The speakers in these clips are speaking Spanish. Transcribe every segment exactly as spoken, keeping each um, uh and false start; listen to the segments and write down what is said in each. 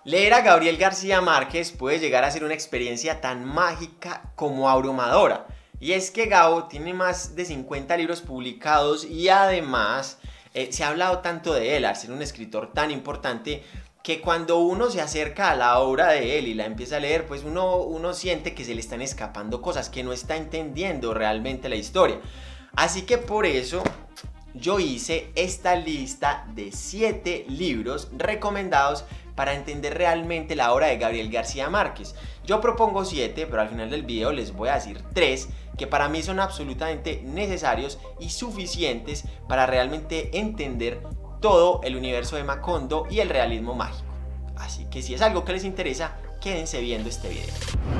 Leer a Gabriel García Márquez puede llegar a ser una experiencia tan mágica como abrumadora. Y es que Gabo tiene más de cincuenta libros publicados y además eh, se ha hablado tanto de él, al ser un escritor tan importante, que cuando uno se acerca a la obra de él y la empieza a leer, pues uno, uno siente que se le están escapando cosas, que no está entendiendo realmente la historia. Así que por eso yo hice esta lista de siete libros recomendados para entender realmente la obra de Gabriel García Márquez. Yo propongo siete, pero al final del video les voy a decir tres que para mí son absolutamente necesarios y suficientes para realmente entender todo el universo de Macondo y el realismo mágico. Así que si es algo que les interesa, quédense viendo este video.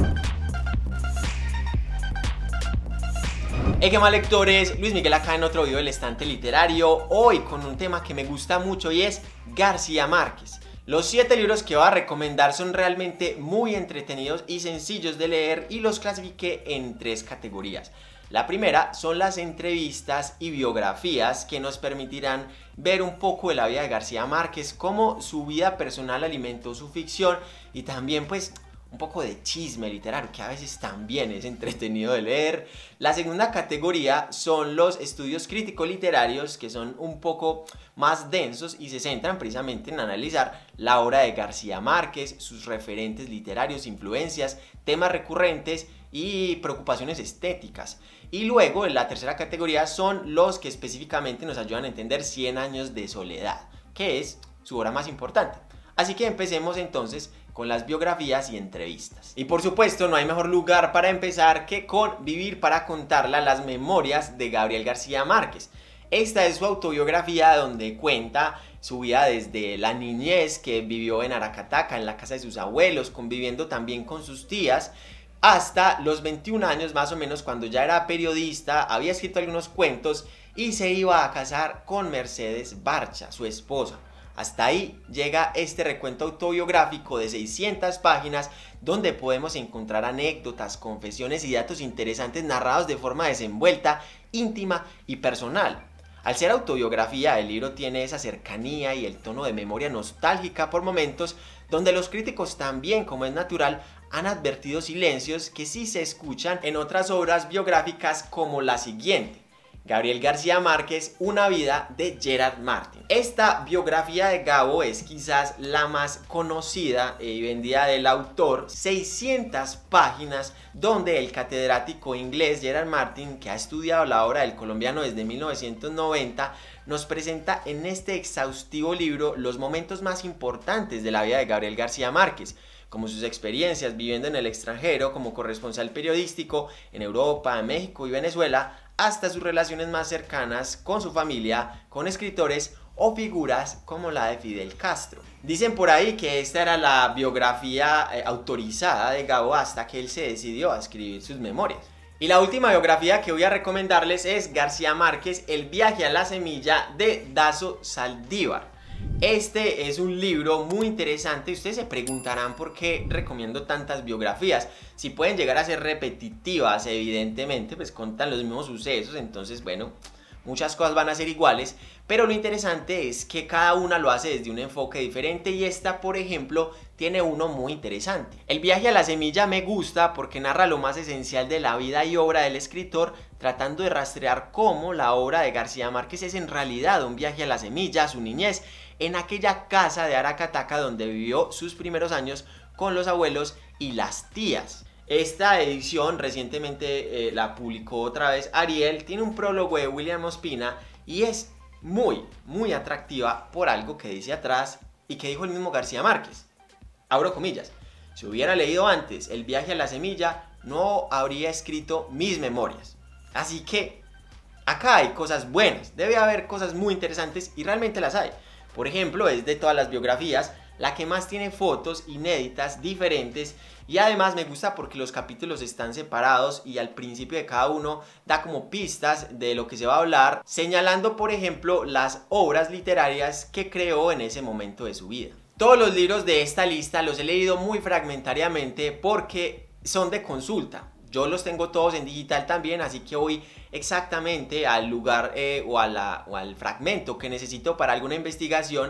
Hey, qué mal, lectores, Luis Miguel acá en otro video del Estante Literario, hoy con un tema que me gusta mucho y es García Márquez. Los siete libros que voy a recomendar son realmente muy entretenidos y sencillos de leer y los clasifiqué en tres categorías. La primera son las entrevistas y biografías que nos permitirán ver un poco de la vida de García Márquez, cómo su vida personal alimentó su ficción y también pues un poco de chisme literario que a veces también es entretenido de leer. La segunda categoría son los estudios críticos literarios, que son un poco más densos y se centran precisamente en analizar la obra de García Márquez, sus referentes literarios, influencias, temas recurrentes y preocupaciones estéticas. Y luego en la tercera categoría son los que específicamente nos ayudan a entender Cien años de soledad, que es su obra más importante. Así que empecemos entonces con las biografías y entrevistas. Y por supuesto no hay mejor lugar para empezar que con Vivir para contarla, las memorias de Gabriel García Márquez. Esta es su autobiografía donde cuenta su vida desde la niñez que vivió en Aracataca, en la casa de sus abuelos, conviviendo también con sus tías, hasta los veintiún años más o menos, cuando ya era periodista, había escrito algunos cuentos y se iba a casar con Mercedes Barcha, su esposa. Hasta ahí llega este recuento autobiográfico de seiscientas páginas donde podemos encontrar anécdotas, confesiones y datos interesantes narrados de forma desenvuelta, íntima y personal. Al ser autobiografía, el libro tiene esa cercanía y el tono de memoria nostálgica por momentos donde los críticos también, como es natural, han advertido silencios que sí se escuchan en otras obras biográficas como la siguiente: Gabriel García Márquez, una vida de Gerard Martin. Esta biografía de Gabo es quizás la más conocida y vendida del autor, seiscientas páginas donde el catedrático inglés Gerard Martin, que ha estudiado la obra del colombiano desde mil novecientos noventa, nos presenta en este exhaustivo libro los momentos más importantes de la vida de Gabriel García Márquez, como sus experiencias viviendo en el extranjero como corresponsal periodístico en Europa, México y Venezuela, hasta sus relaciones más cercanas con su familia, con escritores o figuras como la de Fidel Castro. Dicen por ahí que esta era la biografía eh, autorizada de Gabo hasta que él se decidió a escribir sus memorias. Y la última biografía que voy a recomendarles es García Márquez, El viaje a la semilla, de Dazo Saldívar. Este es un libro muy interesante. Ustedes se preguntarán por qué recomiendo tantas biografías. Si pueden llegar a ser repetitivas, evidentemente, pues cuentan los mismos sucesos, entonces bueno, muchas cosas van a ser iguales, pero lo interesante es que cada una lo hace desde un enfoque diferente y esta, por ejemplo, tiene uno muy interesante. El viaje a la semilla me gusta porque narra lo más esencial de la vida y obra del escritor, tratando de rastrear cómo la obra de García Márquez es en realidad un viaje a la semilla, a su niñez, en aquella casa de Aracataca donde vivió sus primeros años con los abuelos y las tías. Esta edición recientemente eh, la publicó otra vez Ariel, tiene un prólogo de William Ospina y es muy, muy atractiva por algo que dice atrás y que dijo el mismo García Márquez. Abro comillas: si hubiera leído antes El viaje a la semilla, no habría escrito mis memorias. Así que acá hay cosas buenas, debe haber cosas muy interesantes y realmente las hay. Por ejemplo, es de todas las biografías la que más tiene fotos inéditas, diferentes, y además me gusta porque los capítulos están separados y al principio de cada uno da como pistas de lo que se va a hablar, señalando por ejemplo las obras literarias que creó en ese momento de su vida. Todos los libros de esta lista los he leído muy fragmentariamente porque son de consulta. Yo los tengo todos en digital también, así que voy exactamente al lugar eh, o, a la, o al fragmento que necesito para alguna investigación,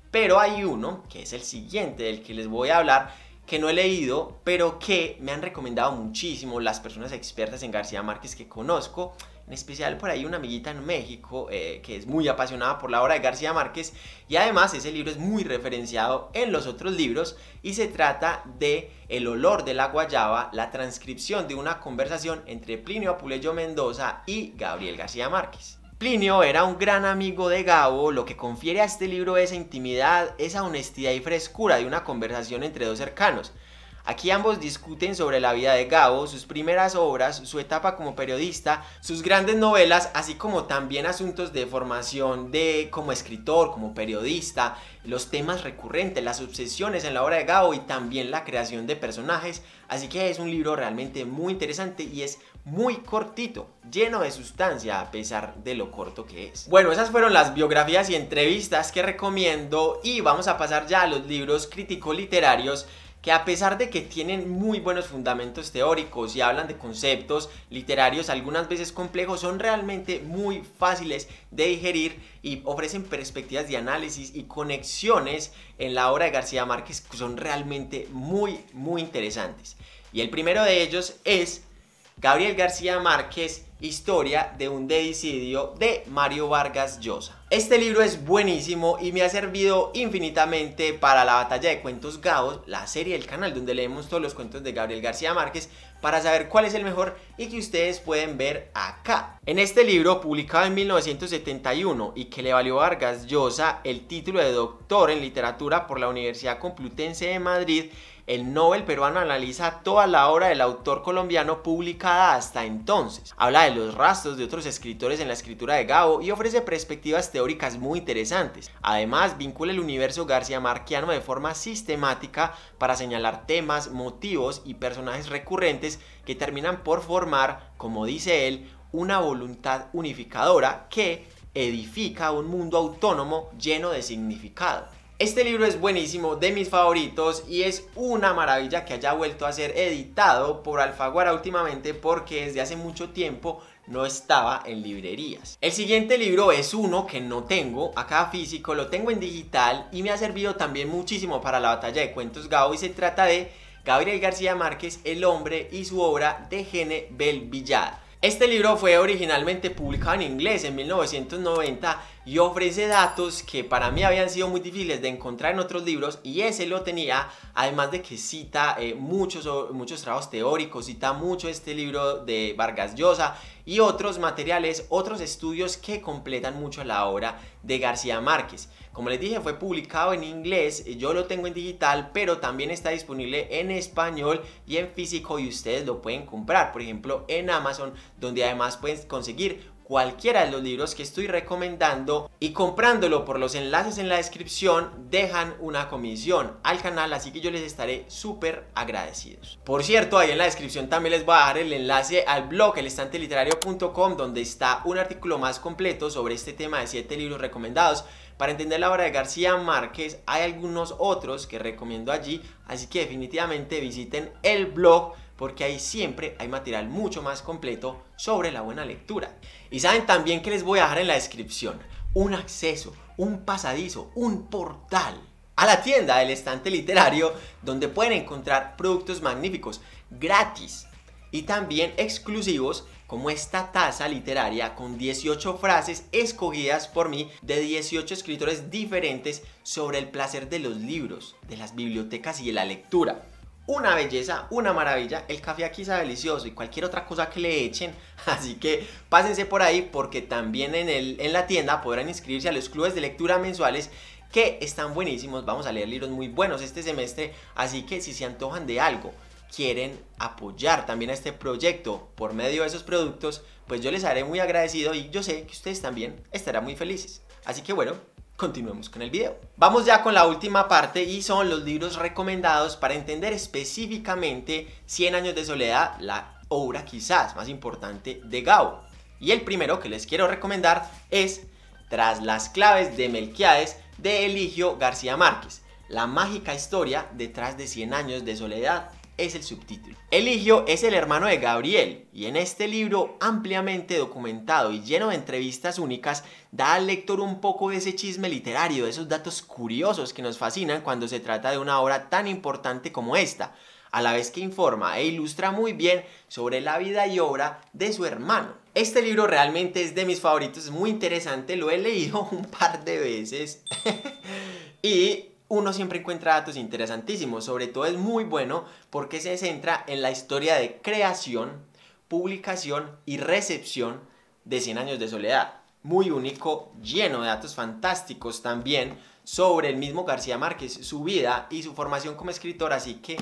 pero hay uno, que es el siguiente del que les voy a hablar, que no he leído, pero que me han recomendado muchísimo las personas expertas en García Márquez que conozco, en especial por ahí una amiguita en México eh, que es muy apasionada por la obra de García Márquez, y además ese libro es muy referenciado en los otros libros y se trata de El olor de la guayaba, la transcripción de una conversación entre Plinio Apuleyo Mendoza y Gabriel García Márquez. Plinio era un gran amigo de Gabo, lo que confiere a este libro esa intimidad, esa honestidad y frescura de una conversación entre dos cercanos. Aquí ambos discuten sobre la vida de Gabo, sus primeras obras, su etapa como periodista, sus grandes novelas, así como también asuntos de formación de como escritor, como periodista, los temas recurrentes, las obsesiones en la obra de Gabo y también la creación de personajes. Así que es un libro realmente muy interesante y es muy cortito, lleno de sustancia a pesar de lo corto que es. Bueno, esas fueron las biografías y entrevistas que recomiendo y vamos a pasar ya a los libros crítico-literarios que a pesar de que tienen muy buenos fundamentos teóricos y hablan de conceptos literarios algunas veces complejos, son realmente muy fáciles de digerir y ofrecen perspectivas de análisis y conexiones en la obra de García Márquez que son realmente muy muy interesantes. Y el primero de ellos es Gabriel García Márquez, Historia de un deicidio, de Mario Vargas Llosa. Este libro es buenísimo y me ha servido infinitamente para la Batalla de Cuentos Gabo, la serie del canal donde leemos todos los cuentos de Gabriel García Márquez, para saber cuál es el mejor y que ustedes pueden ver acá. En este libro, publicado en mil novecientos setenta y uno y que le valió a Vargas Llosa el título de doctor en literatura por la Universidad Complutense de Madrid, el Nobel peruano analiza toda la obra del autor colombiano publicada hasta entonces. Habla de los rastros de otros escritores en la escritura de Gabo y ofrece perspectivas teóricas muy interesantes. Además, vincula el universo garciamarquiano de forma sistemática para señalar temas, motivos y personajes recurrentes que terminan por formar, como dice él, una voluntad unificadora que edifica un mundo autónomo lleno de significado. Este libro es buenísimo, de mis favoritos, y es una maravilla que haya vuelto a ser editado por Alfaguara últimamente porque desde hace mucho tiempo no estaba en librerías. El siguiente libro es uno que no tengo acá físico, lo tengo en digital y me ha servido también muchísimo para la Batalla de Cuentos Gabo, y se trata de Gabriel García Márquez, El hombre y su obra, de Gene Belvillada. Este libro fue originalmente publicado en inglés en mil novecientos noventa y ofrece datos que para mí habían sido muy difíciles de encontrar en otros libros, y ese lo tenía, además de que cita eh, muchos, muchos trabajos teóricos, cita mucho este libro de Vargas Llosa y otros materiales, otros estudios que completan mucho la obra de García Márquez. Como les dije, fue publicado en inglés, yo lo tengo en digital, pero también está disponible en español y en físico, y ustedes lo pueden comprar, por ejemplo, en Amazon, donde además pueden conseguir cualquiera de los libros que estoy recomendando, y comprándolo por los enlaces en la descripción dejan una comisión al canal, así que yo les estaré súper agradecidos. Por cierto, ahí en la descripción también les voy a dejar el enlace al blog el estante literario punto com, donde está un artículo más completo sobre este tema de siete libros recomendados para entender la obra de García Márquez. Hay algunos otros que recomiendo allí, así que definitivamente visiten el blog porque ahí siempre hay material mucho más completo sobre la buena lectura. Y saben también que les voy a dejar en la descripción un acceso, un pasadizo, un portal a la tienda del Estante Literario, donde pueden encontrar productos magníficos, gratis y también exclusivos, como esta taza literaria con dieciocho frases escogidas por mí de dieciocho escritores diferentes sobre el placer de los libros, de las bibliotecas y de la lectura. Una belleza, una maravilla. El café aquí está delicioso y cualquier otra cosa que le echen, así que pásense por ahí porque también en, el, en la tienda podrán inscribirse a los clubes de lectura mensuales que están buenísimos. Vamos a leer libros muy buenos este semestre, así que si se antojan de algo, quieren apoyar también a este proyecto por medio de esos productos, pues yo les haré muy agradecido y yo sé que ustedes también estarán muy felices. Así que bueno, continuemos con el video. Vamos ya con la última parte y son los libros recomendados para entender específicamente Cien años de soledad, la obra quizás más importante de Gabo. Y el primero que les quiero recomendar es Tras las claves de Melquiades, de Eligio García Márquez, la mágica historia detrás de Cien años de soledad. es el subtítulo. Eligio es el hermano de Gabriel y en este libro ampliamente documentado y lleno de entrevistas únicas da al lector un poco de ese chisme literario, de esos datos curiosos que nos fascinan cuando se trata de una obra tan importante como esta, a la vez que informa e ilustra muy bien sobre la vida y obra de su hermano. Este libro realmente es de mis favoritos, es muy interesante, lo he leído un par de veces y uno siempre encuentra datos interesantísimos. Sobre todo es muy bueno porque se centra en la historia de creación, publicación y recepción de Cien años de soledad. Muy único, lleno de datos fantásticos también sobre el mismo García Márquez, su vida y su formación como escritor, así que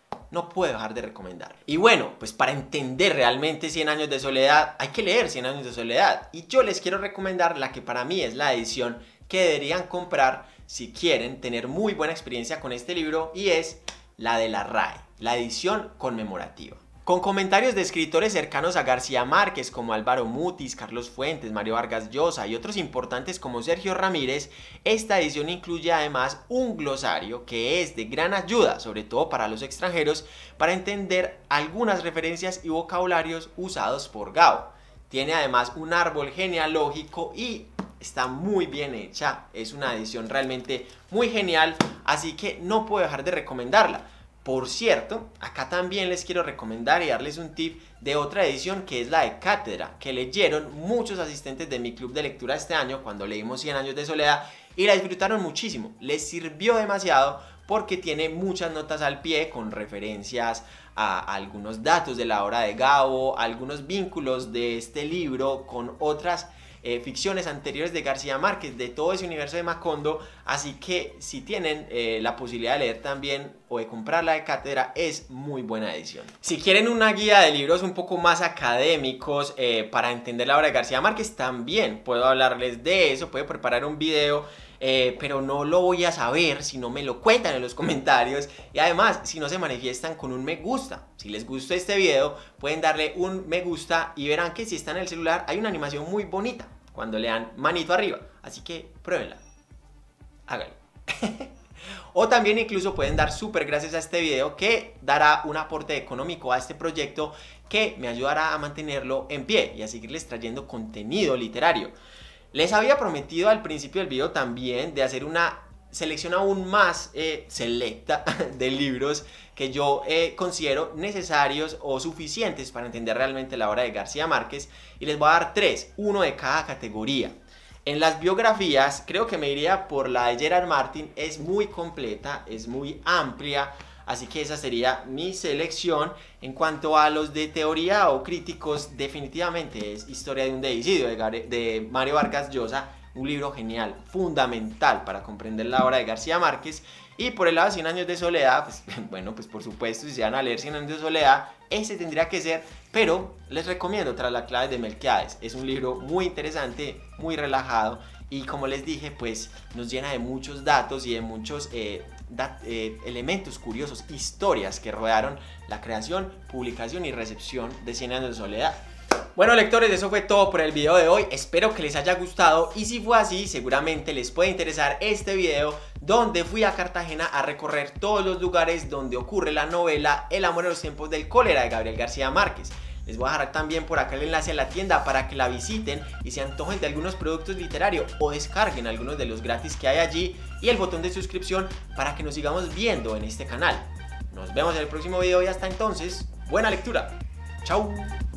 no puedo dejar de recomendarlo. Y bueno, pues para entender realmente Cien años de soledad hay que leer Cien años de soledad, y yo les quiero recomendar la que para mí es la edición que deberían comprar si quieren tener muy buena experiencia con este libro, y es la de la R A E, la edición conmemorativa. Con comentarios de escritores cercanos a García Márquez como Álvaro Mutis, Carlos Fuentes, Mario Vargas Llosa y otros importantes como Sergio Ramírez, esta edición incluye además un glosario que es de gran ayuda, sobre todo para los extranjeros, para entender algunas referencias y vocabularios usados por Gao. Tiene además un árbol genealógico y está muy bien hecha, es una edición realmente muy genial, así que no puedo dejar de recomendarla. Por cierto, acá también les quiero recomendar y darles un tip de otra edición que es la de Cátedra, que leyeron muchos asistentes de mi club de lectura este año cuando leímos Cien años de soledad y la disfrutaron muchísimo, les sirvió demasiado porque tiene muchas notas al pie con referencias a algunos datos de la obra de Gao, algunos vínculos de este libro con otras Eh, ficciones anteriores de García Márquez, de todo ese universo de Macondo, así que si tienen eh, la posibilidad de leer también o de comprar la de Cátedra, es muy buena edición. Si quieren una guía de libros un poco más académicos eh, para entender la obra de García Márquez, también puedo hablarles de eso, puedo preparar un video, eh, pero no lo voy a saber si no me lo cuentan en los comentarios, y además si no se manifiestan con un me gusta. Si les gustó este video pueden darle un me gusta y verán que si está en el celular hay una animación muy bonita cuando le dan manito arriba, así que pruébenla, háganlo. O también incluso pueden dar súper gracias a este video, que dará un aporte económico a este proyecto que me ayudará a mantenerlo en pie y a seguirles trayendo contenido literario. Les había prometido al principio del video también de hacer una selección aún más eh, selecta de libros que yo eh, considero necesarios o suficientes para entender realmente la obra de García Márquez, y les voy a dar tres, uno de cada categoría. En las biografías creo que me iría por la de Gerard Martin, es muy completa, es muy amplia, así que esa sería mi selección. En cuanto a los de teoría o críticos, definitivamente es Historia de un deicidio de, de Mario Vargas Llosa, un libro genial, fundamental para comprender la obra de García Márquez. Y por el lado de Cien años de soledad, pues bueno, pues por supuesto, si se van a leer Cien años de soledad, ese tendría que ser, pero les recomiendo Tras las claves de Melquiades. Es un libro muy interesante, muy relajado, y como les dije, pues nos llena de muchos datos y de muchos eh, dat eh, elementos curiosos, historias que rodearon la creación, publicación y recepción de Cien años de soledad. Bueno, lectores, eso fue todo por el video de hoy, espero que les haya gustado, y si fue así, seguramente les puede interesar este video donde fui a Cartagena a recorrer todos los lugares donde ocurre la novela El amor en los tiempos del cólera de Gabriel García Márquez. Les voy a dejar también por acá el enlace a la tienda para que la visiten y se antojen de algunos productos literarios o descarguen algunos de los gratis que hay allí, y el botón de suscripción para que nos sigamos viendo en este canal. Nos vemos en el próximo video y hasta entonces, buena lectura. Chao.